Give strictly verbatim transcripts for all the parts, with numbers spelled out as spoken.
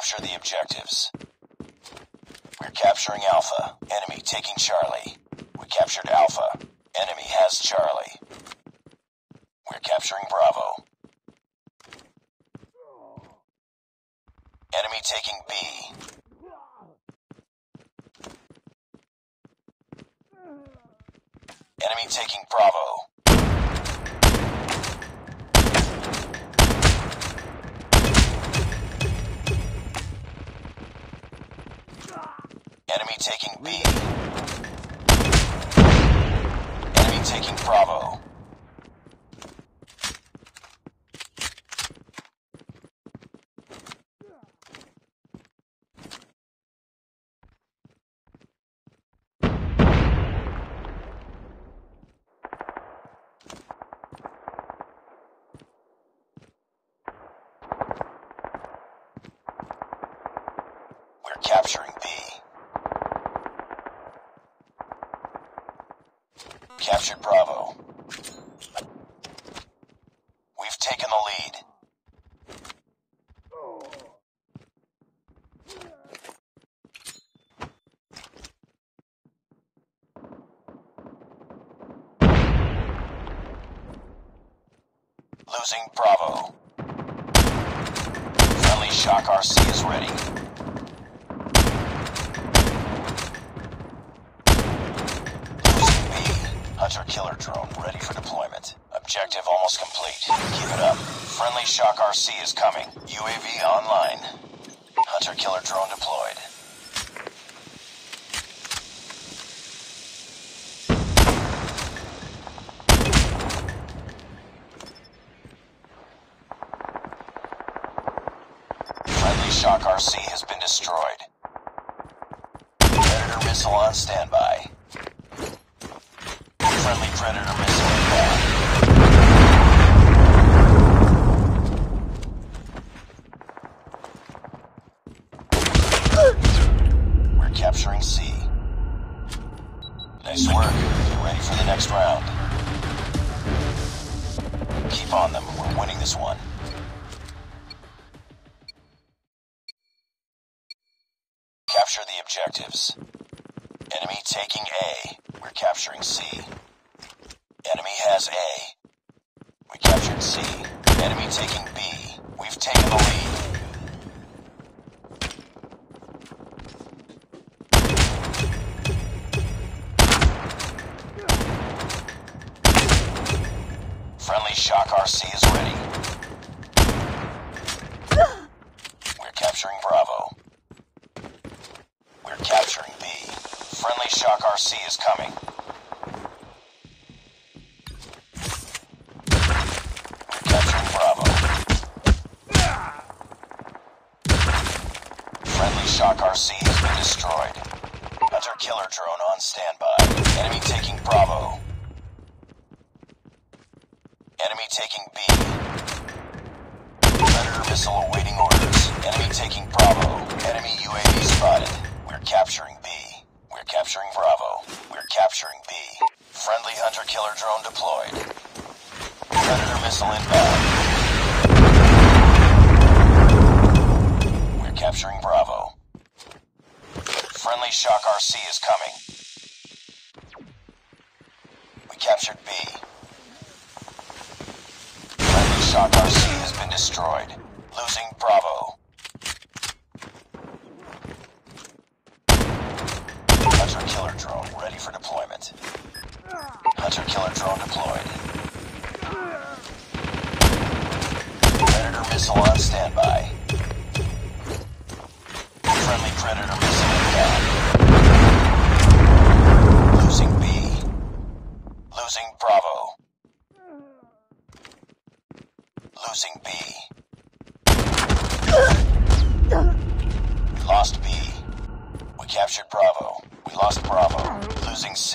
Capture the objectives. We're capturing Alpha. Enemy taking Charlie. We captured Alpha. Enemy has Charlie. We're capturing Bravo. Enemy taking B. Enemy taking Bravo. Enemy taking B. Enemy taking Bravo. We're capturing B. Captured Bravo. We've taken the lead. Losing Bravo. Friendly Shock R C is ready. Hunter-killer drone ready for deployment. Objective almost complete. Keep it up. Friendly Shock R C is coming. U A V online. Hunter-killer drone deployed. Friendly Shock R C has been destroyed. Predator missile on standby. Friendly Predator missile inbound. We're capturing C. Nice work. Get ready for the next round. Keep on them. We're winning this one. Capture the objectives. Enemy taking A. We're capturing C. Enemy has A. We captured C. Enemy taking B. We've taken the lead. Friendly Shock R C is ready. We're capturing Bravo. We're capturing B. Friendly Shock R C is coming. Shock R C has been destroyed. Hunter-killer drone on standby. Enemy taking Bravo. Enemy taking B. Predator missile awaiting orders. Enemy taking Bravo. Enemy U A V spotted. We're capturing B. We're capturing Bravo. We're capturing B. Friendly hunter-killer drone deployed. Predator missile inbound. We're capturing Bravo. Friendly Shock R C is coming. We captured B. Friendly Shock R C has been destroyed. Losing Bravo. Hunter-killer drone ready for deployment. Hunter-killer drone deployed. Predator missile on standby. Friendly Predator missile inbound. Losing B. Losing Bravo. Losing B. We lost B. We captured Bravo. We lost Bravo. Losing C.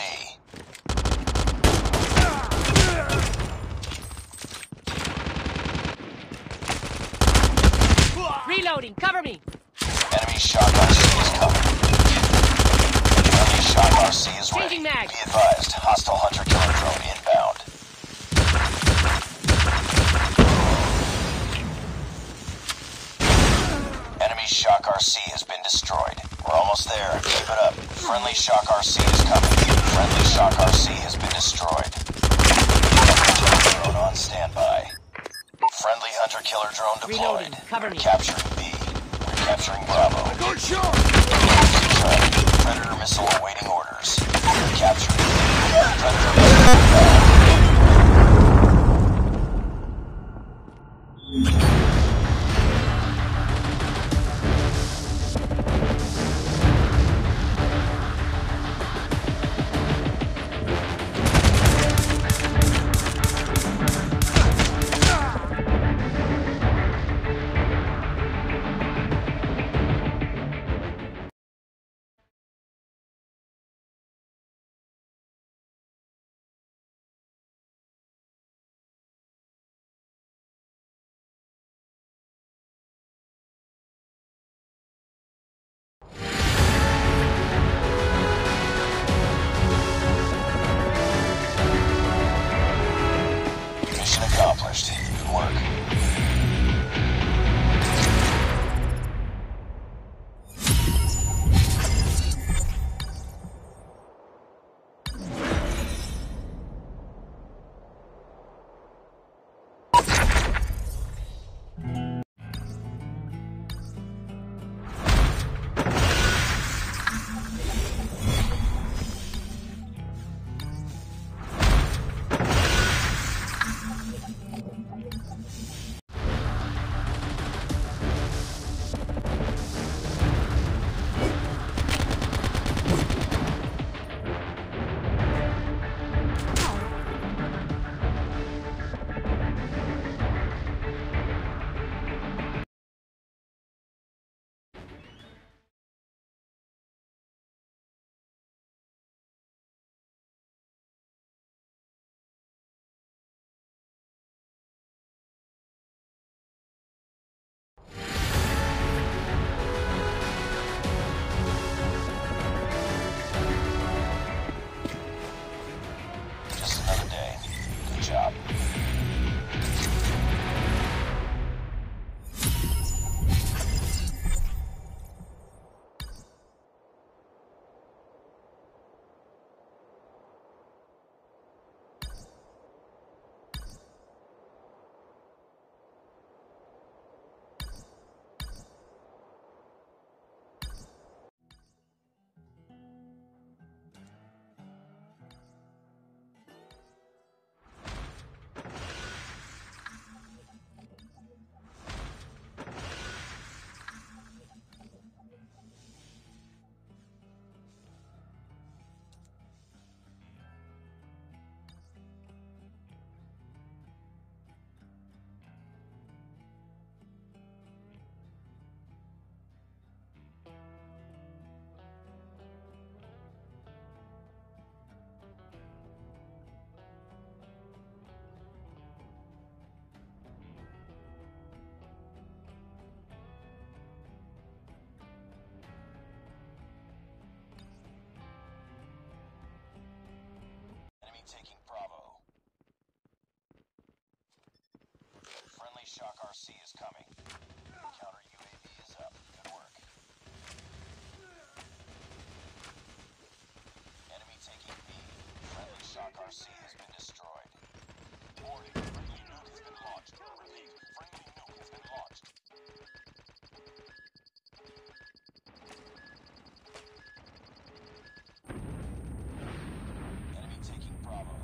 Reloading, cover me! Enemy Shock R C is coming. Enemy Shock R C is ready. Changing mag. Be advised, hostile hunter-killer drone inbound. Enemy Shock C has been destroyed. We're almost there. Keep it up. Friendly Shock R C is coming. Friendly Shock R C has been destroyed. Hunter-killer drone on standby. Friendly hunter-killer drone deployed. Reloading. Cover We're me. capturing B. We're capturing Bravo. Good shot! Predator missile awaiting orders. We're capturing B. Predator missile inbound. Mission accomplished. Good work. Just another day. Good job. Enemy taking Bravo. Friendly Shock R C is coming. Counter U A V is up. Good work. Enemy taking B. Friendly Shock R C has been destroyed. Warning, friendly nuke has been launched. Repeat, friendly nuke has been launched. Enemy taking Bravo.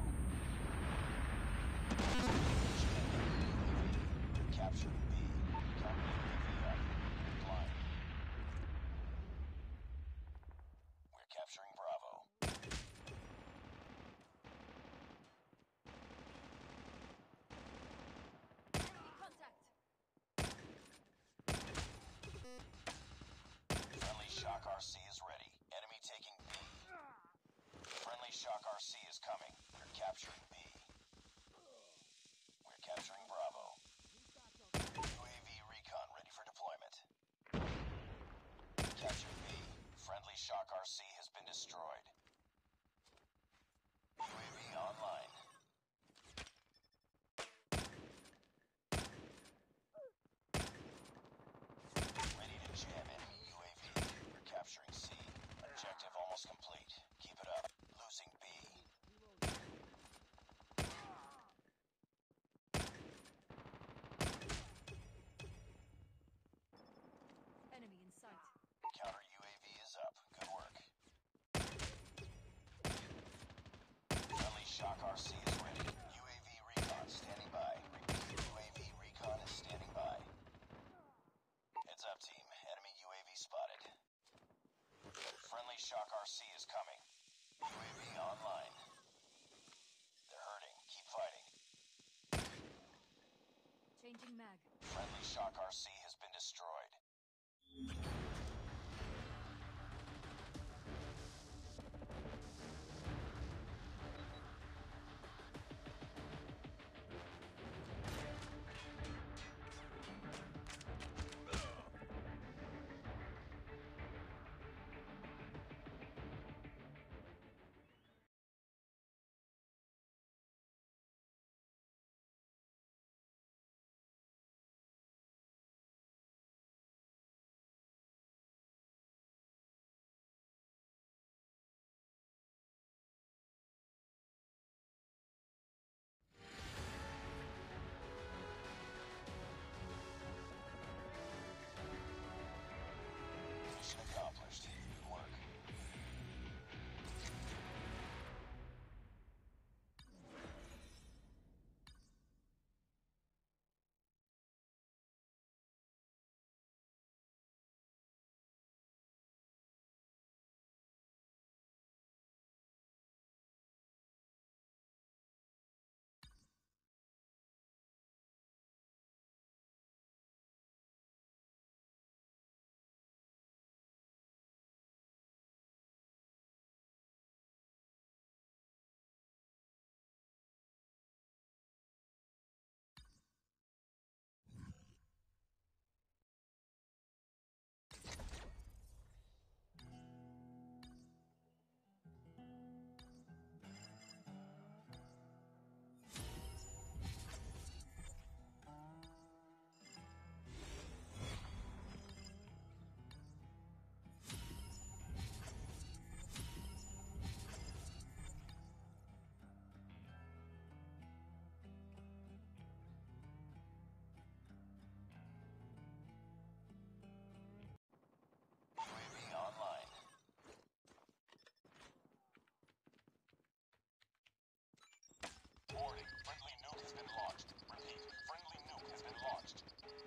Capturing B. Counter U A V up. Blind. We're capturing Bravo. Friendly Shock R C is ready. Enemy taking B. Friendly Shock R C is coming. We're capturing B. We're capturing Bravo. U A V recon ready for deployment. Capture B. Friendly Shock R C has been destroyed. U A V online. Ready to jam enemy U Changing mag. Friendly Shock R C has been destroyed. Mission accomplished. Good work. U A V online. Warning, friendly nuke has been launched. Repeat, friendly nuke has been launched.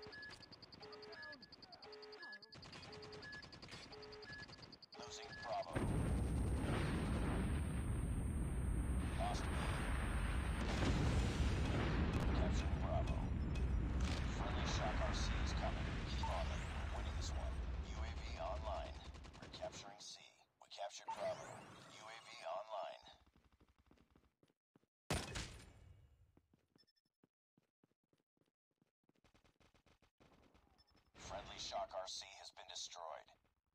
Losing Bravo. Lost B. Capturing Bravo. Friendly Shock R C is coming. Keep on them. We're winning this one. U A V online. We're capturing C. We captured Bravo. U A V online. Friendly Shock R C has been destroyed.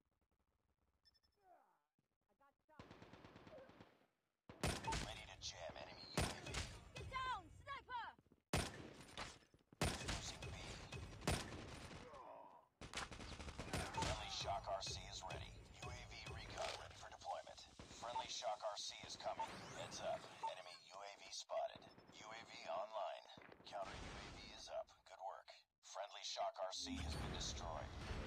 Ready to jam enemy U A V. Get down! Sniper! Losing B. Friendly Shock R C is ready. U A V recon ready for deployment. Friendly Shock R C is coming. Heads up. Enemy U A V spotted. U A V online. Counter U A V is up. Good work. Friendly Shock R C has been destroyed.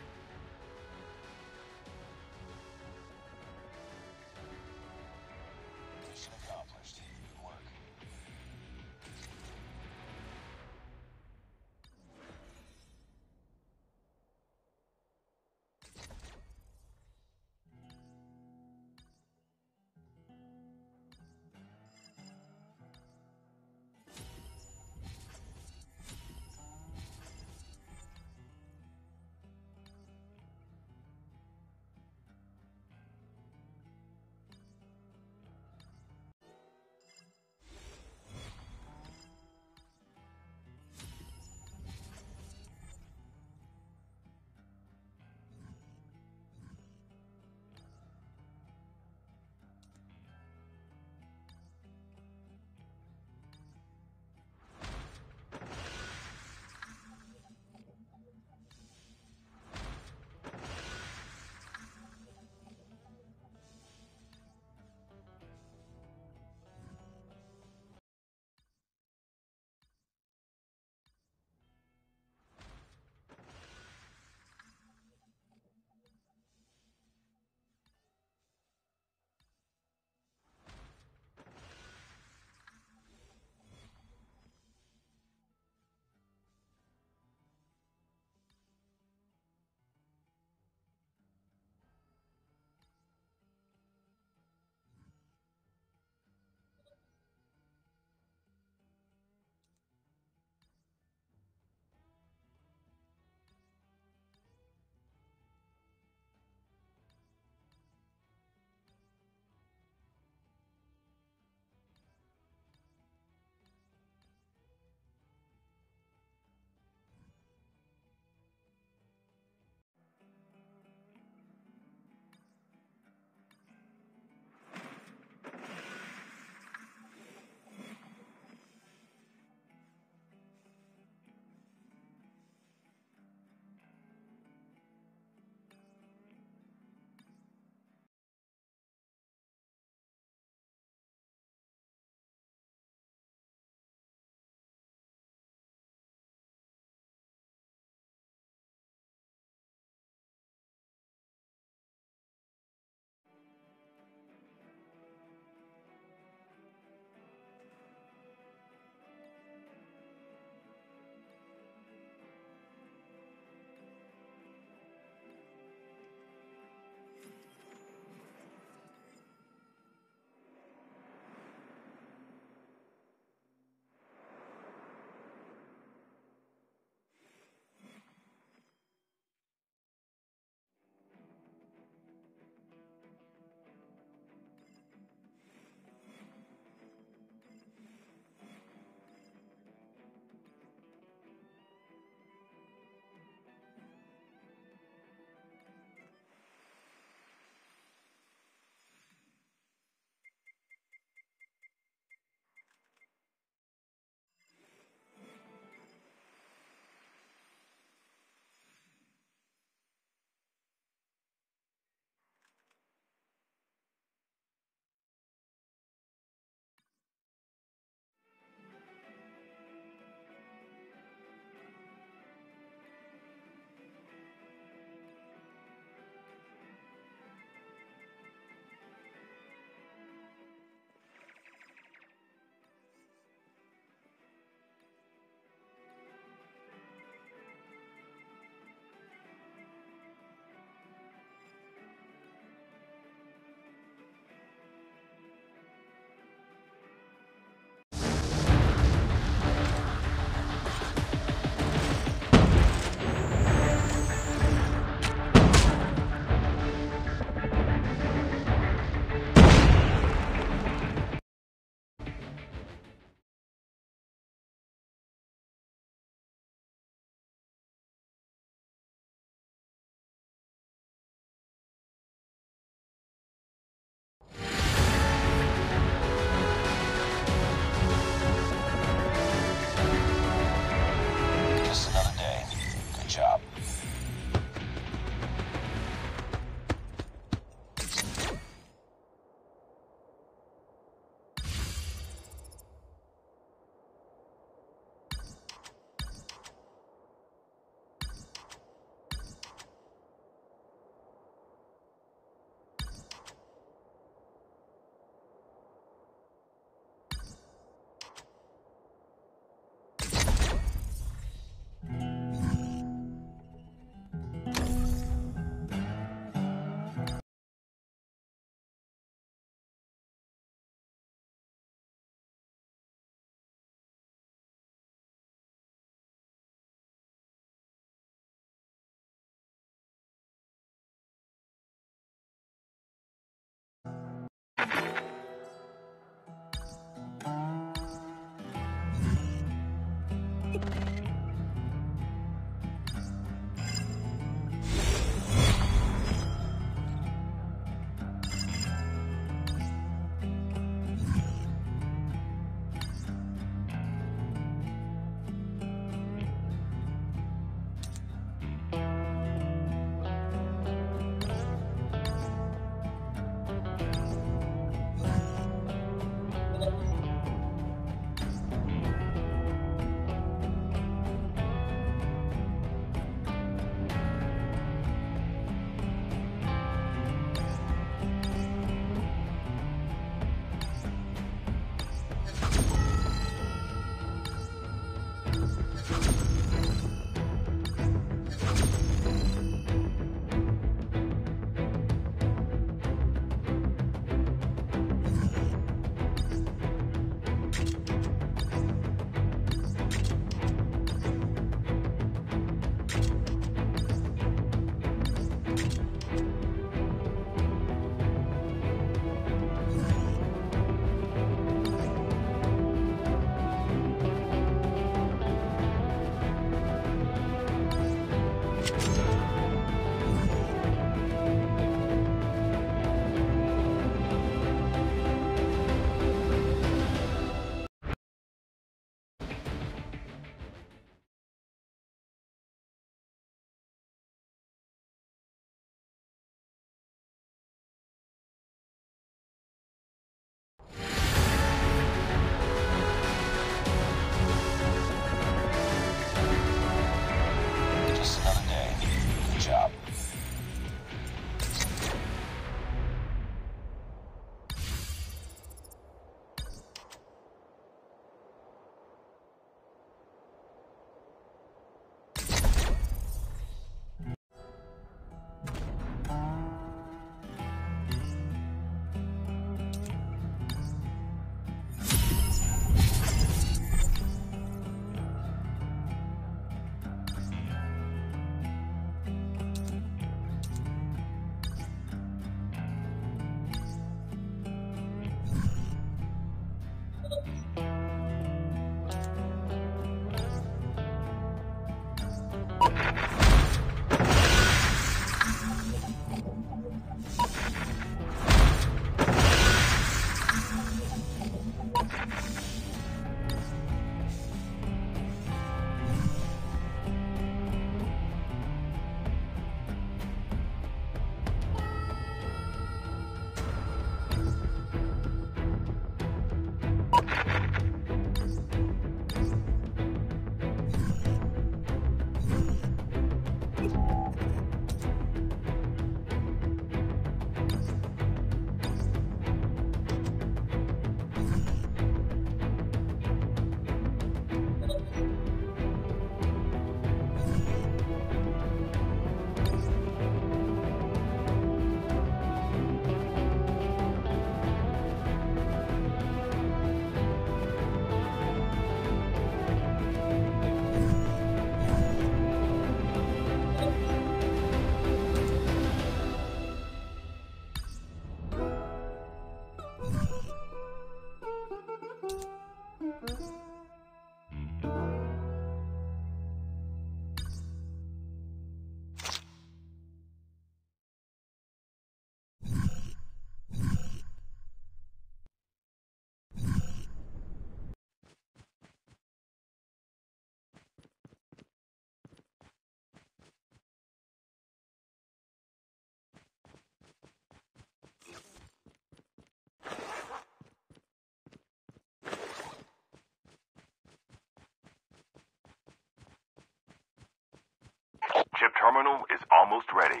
terminal is almost ready.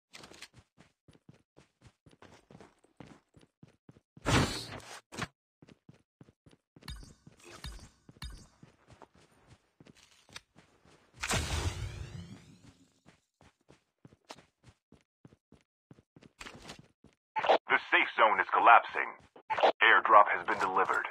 The safe zone is collapsing. Airdrop has been delivered.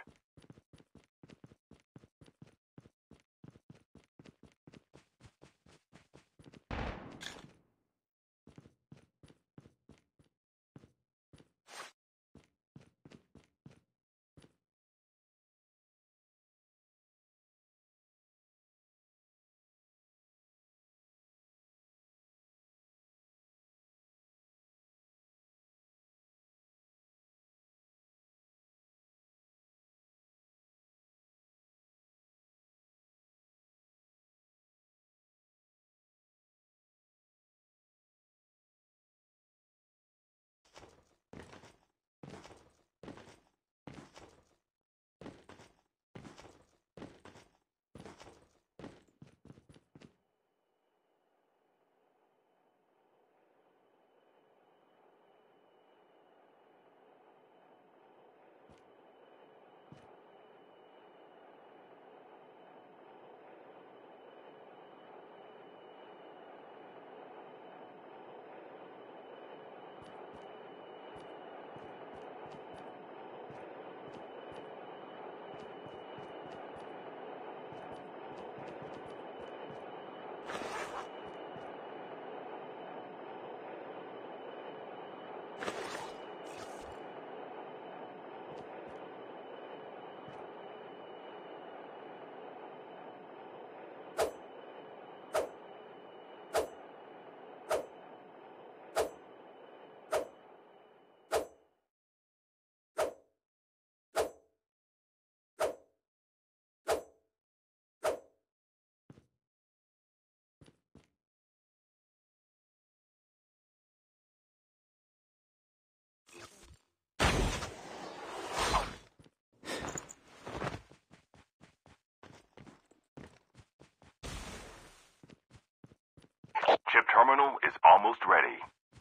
Chip terminal is almost ready.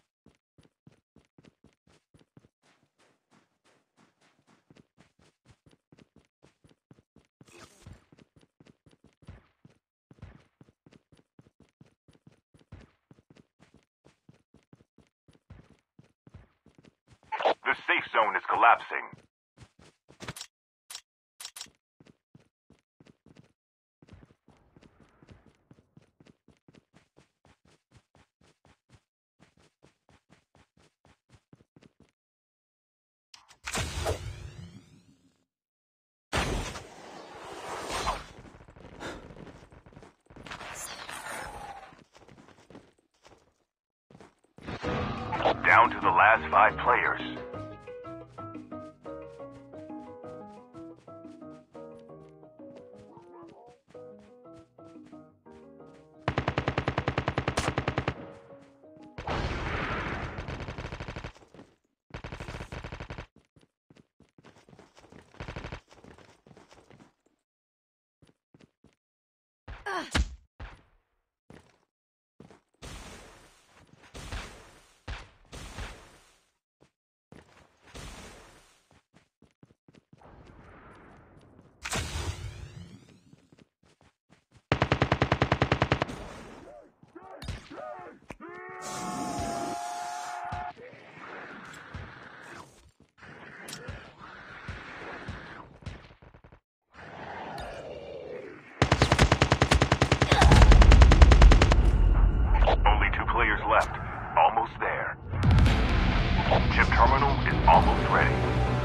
The safe zone is collapsing. Down to the last five players. Left. Almost there. Chip terminal is almost ready.